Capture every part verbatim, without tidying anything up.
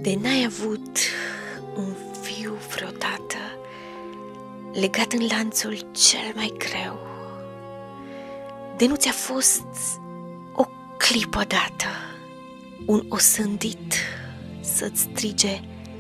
De n-ai avut un fiu vreodată legat în lanțul cel mai greu, de nu ți-a fost o clipă dată un osândit să-ți strige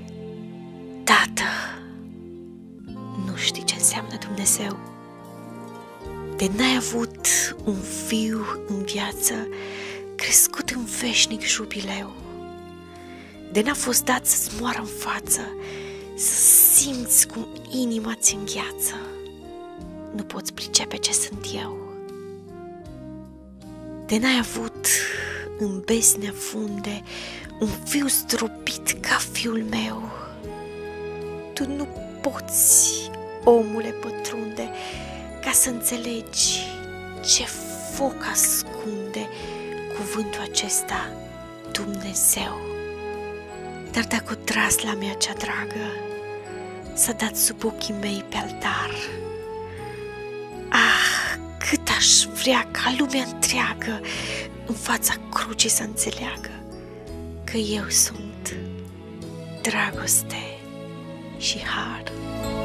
Tată, nu știi ce înseamnă Dumnezeu. De n-ai avut un fiu în viață crescut în veșnic jubileu, de n-a fost dat să-ți moară în față, să simți cum inima ți îngheață, nu poți pricepe ce sunt eu. De n-ai avut în besne funde un fiu stropit ca fiul meu, tu nu poți, omule, pătrunde ca să înțelegi ce foc ascunde cuvântul acesta, Dumnezeu. Dar dacă o tras la mea cea dragă, s-a dat sub ochii mei pe altar. Ah, cât aș vrea ca lumea întreagă în fața crucii să înțeleagă că eu sunt dragoste și har.